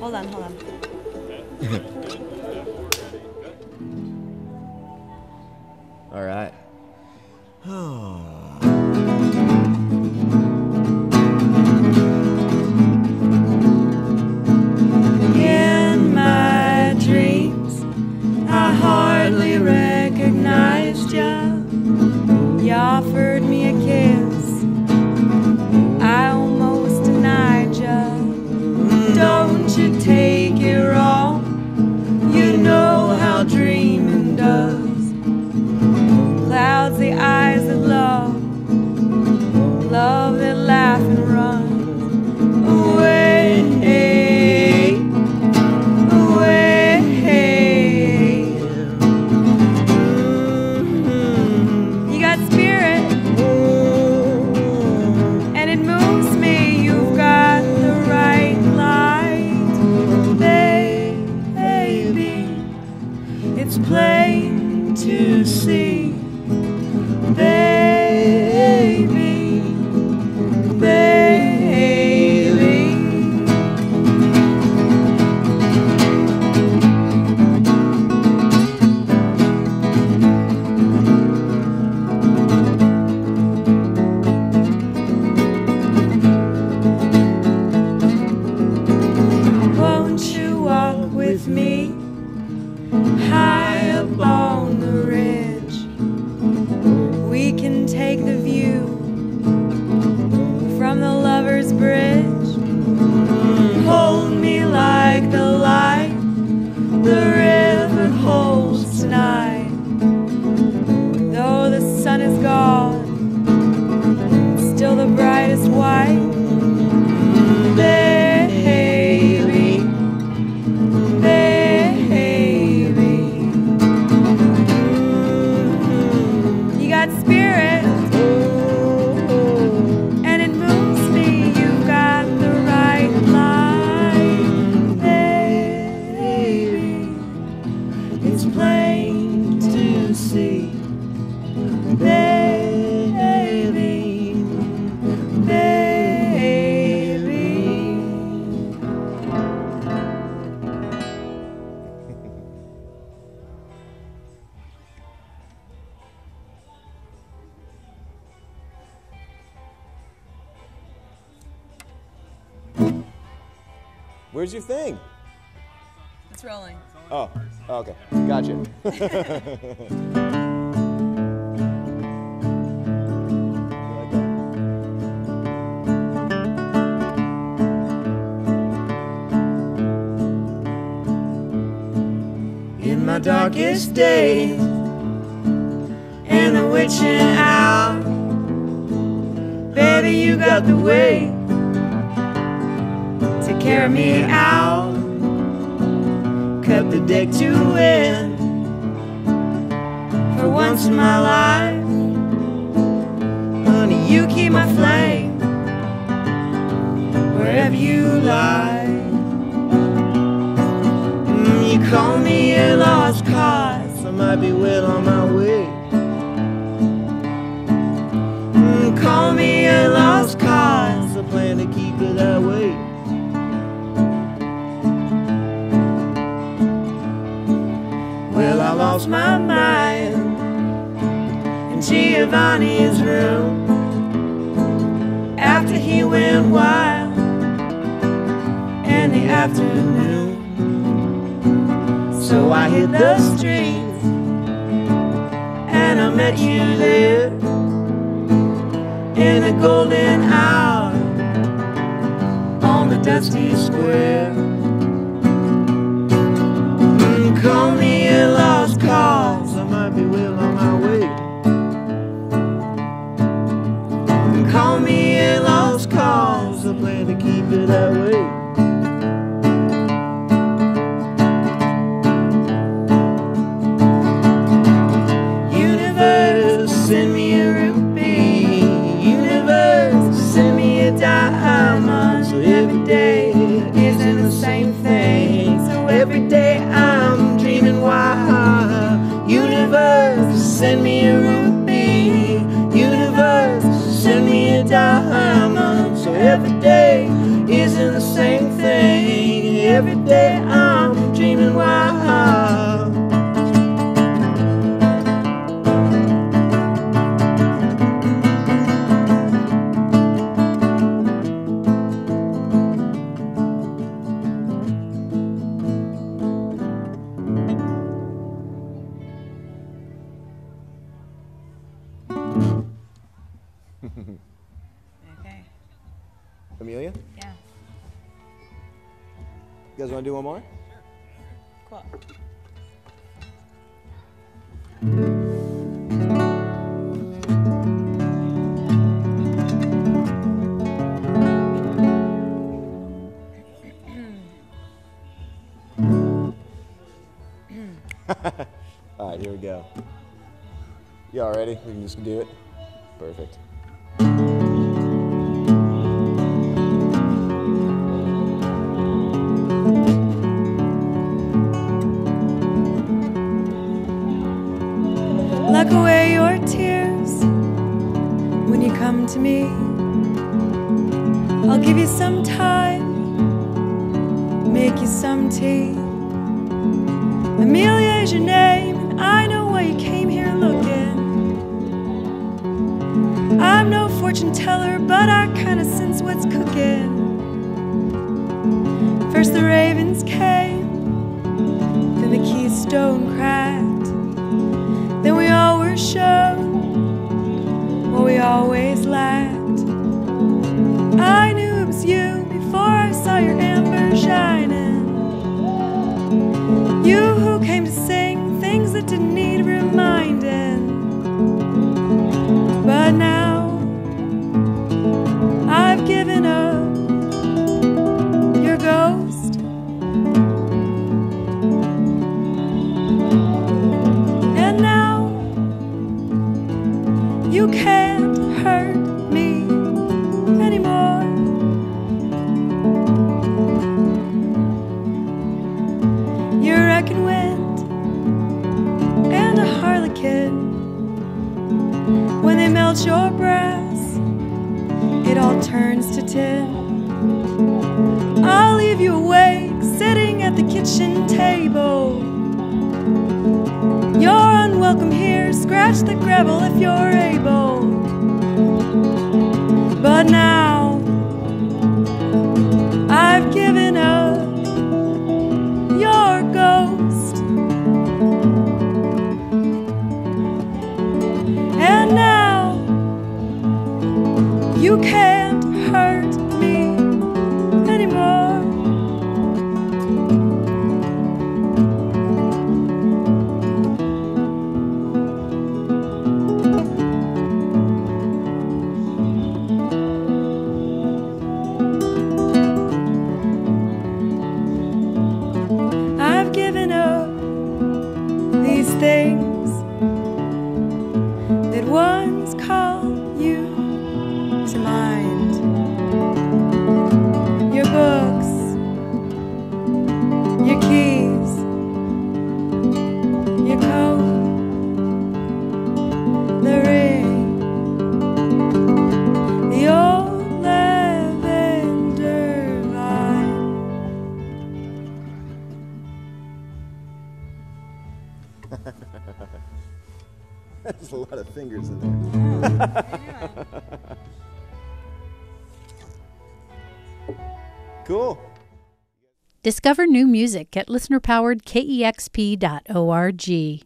Hold on, hold on. All right. In my dreams, I hardly recognized you. You offered me a kiss, I almost denied you. Don't you take it wrong, you know how dreaming does. Clouds the eyes that love, love that laugh and run away, away. You got spirit, and it moves me. You've got the right light, baby. It's plain to see. Baby, baby. Won't you walk with me high up on the ridge? We can take the view from the Lover's Bridge. Hold me like the light the river holds tonight. Though the sun is gone, still the brightest white. Baby, baby. You got spirit, and it moves me. You've got the right light, baby. It's plain to see, baby, baby. Where's your thing? It's rolling. Oh, okay. Gotcha. In my darkest days, in the witching hour, baby, you got the way to carry me out. Cut the deck to win for once in my life. Honey, you keep my flame wherever you lie. You call me a lost cause, I might be well on my way. Call me a lost cause, I plan to keep it that way. Well, I lost my mind in Giovanni's room after he went wild in the afternoon. So I hit the streets and I met you there in a golden hour on the dusty square. Call me a lost cause, I might be well on my way. Call me a lost cause, I plan to keep it that way. Universe, send me a rupee. Universe, send me a diamond. So every day isn't the same thing. So every day I'm dreaming wild. Universe, send me a rupee. Universe, send me a diamond. So every day isn't the same. every day I'm dreaming wild. Okay. Amelia, Yeah. you guys want to do one more? Cool. All right, here we go. You all ready? We can just do it. Perfect. Lock away your tears when you come to me. I'll give you some time, make you some tea. Amelia is your name, and I know why you came here looking. I'm no fortune teller, but I kinda sense what's cooking. First the ravens came, then the keystone cracked. Then we all were shown what we always lacked. I knew it was you before I saw your amber shining. You who came to sing things that didn't need reminding. But now I've given up your ghost. And now you can't hurt me anymore. You're wrecking wind and a harlequin. When they melt your brass, it all turns to tin. I'll leave you awake, sitting at the kitchen table. You're unwelcome here, scratch the gravel if you're able. But now I've given up your ghost. And now you can't hurt me anymore. I've given up these things that once called you to mind. Your books, your keys, your coat, the ring, the old lavender vine. There's a lot of fingers in there. Cool. Discover new music at listener-powered KEXP.org.